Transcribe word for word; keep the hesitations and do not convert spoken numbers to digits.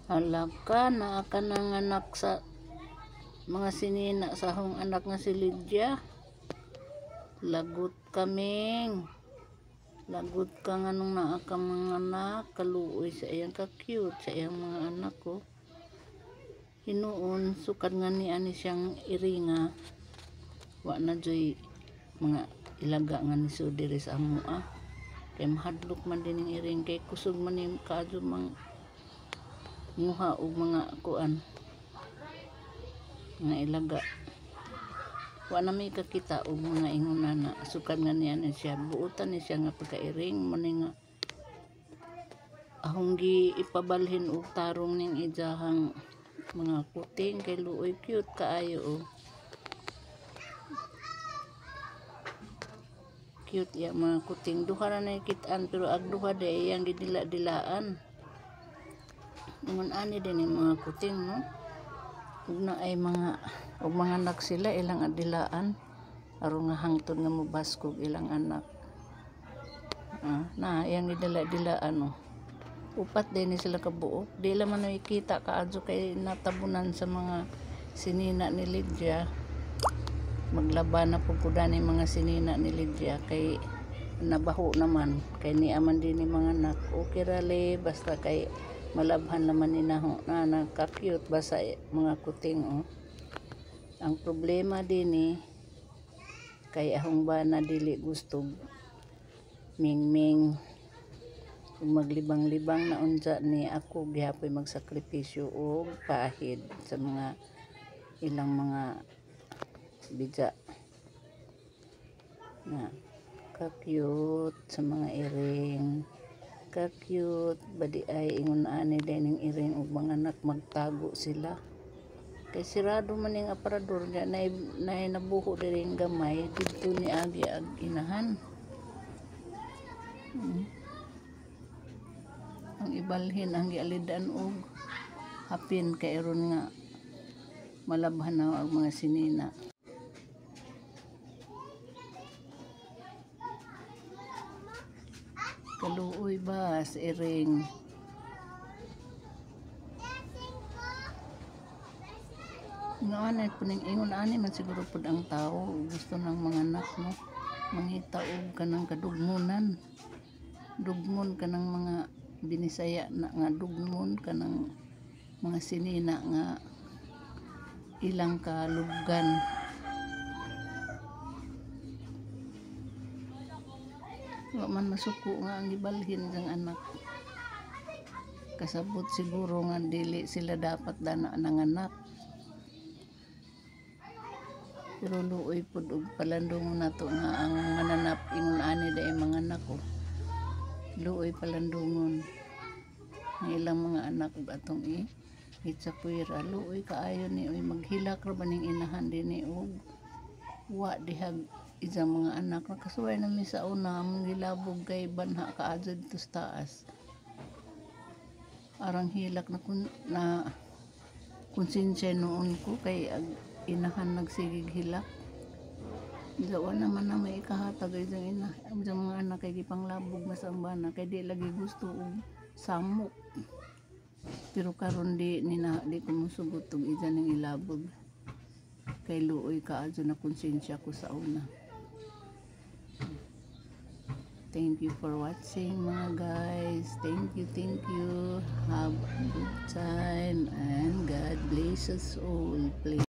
Halaka na ka nanganak sa mga sinina sa hong anak nga si Lydia. Lagot kaming. Lagot ka nga nung naa ka mga anak. Kaluoy sa iyang ka-cute sa iyang mga anak ko. Oh. Hinuon sukad nga ni ani siyang iringa. Wa na joy mga ilaga nga ni sudiri sa amo ah. Kay mahadlok man din ang iring kay kusog man ni kaadyo mang nguha og mga kuan nga ilaga. Wa na may kakita og mga inguna na sukad nga niya ni siya buutan ni siya nga pagkairing mo ni nga ahong gi ipabalhin og tarong ning ijahang mga kuting kay luoy cute kaayo oh. Cute ya mga kuting duha ra na kitaan pero ag duha day yang gidila-dilaan. Ingon ani din yung mga kuting no. Ug na ay mga ug mga anak sila ilang adilaan aron nga hangtod nga mobaskog ilang anak. Ah, na yang gidila-dilaan no. Upat din sila kabuok. Di la man nakita kaadyo kay natabunan sa mga sinina ni Lydia. Maglaban na po ko ni mga sinina ni Lydia kay nabaho naman kay ni aman din ni mga anak. Okay rale basta kay malabhan naman ni naho na nagka-cute basta mga kuting oh. Ang problema din ni kay ahong bana dili gusto mingming maglibang-libang na unsa ni ako gihapoy magsakripisyo og pahid sa mga ilang mga bija na ka-cute sa mga iring ka-cute badi ay ingon ani dining iring ug mga anak magtago sila kay sirado man ning aparador niya nay nay nabuho diri gamay didto ni agi ag inahan. Hmm. Ang ibalhin ang gialidan og hapin kay ron nga malabhan na ang mga sinina. Kaluoy ba sa iring nga anay puning ingon ani man siguro pud ang tao gusto ng mga anak no mangita og kanang kadugmunan dugmon kanang mga binisaya na nga dugmon kanang mga sinina nga ilang kalugan. Wa man masuko nga ang ibalhin ng anak. Kasabot siguro nga dili sila dapat dana ng anak. Pero luoy pud og palandungon nato nga ang mananap ingon ani day mga anak ko. Luoy palandungon ng ilang mga anak ug atong i itsapuira luoy kaayo ni oy maghilak ra baning inahan dinhi og wa dihag isang mga anak na kasuway na mi sa una mong gilabog kay banha kaadyo dito sa taas arang hilak na kun na konsensya noon ko kay ag inahan nagsigig hilak dawa naman na may ikahatag ay isang ina ang mga anak kay gipanglabog na sa bana kay di lagi gusto og samok pero karon di ni na di ko musugot og isa ning ilabog kay luoy kaadyo na konsensya ko sa una. Thank you for watching mga guys. Thank you, thank you. Have a good time and God bless us all. Please.